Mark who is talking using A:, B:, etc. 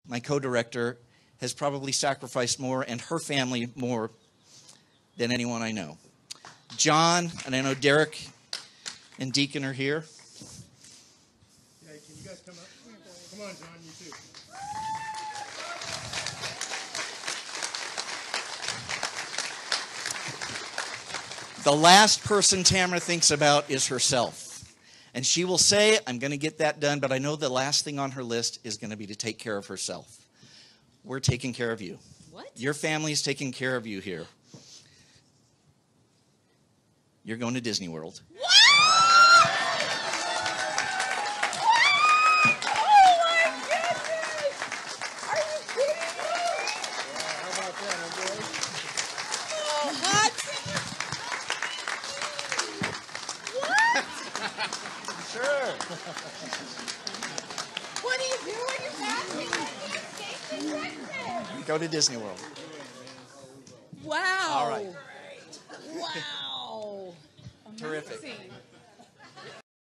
A: my co-director, has probably sacrificed more, and her family more, than anyone I know. John, and I know Derek and Deacon are here.
B: Yeah, can you guys come up? Come on, John, you too.
A: The last person Tamara thinks about is herself. And she will say, I'm going to get that done, but I know the last thing on her list is going to be to take care of herself. We're taking care of you.
C: What?
A: Your family's taking care of you here. You're going to DisneyWorld.
C: What? Oh my goodness! Are you kidding me?
B: How about that, huh, boys?
C: Oh, what?
A: Sure.
C: What are you doing? You're asking me.
A: Go to DisneyWorld.
C: Wow.
A: All right.
C: Wow.
A: Terrific.
C: Amazing.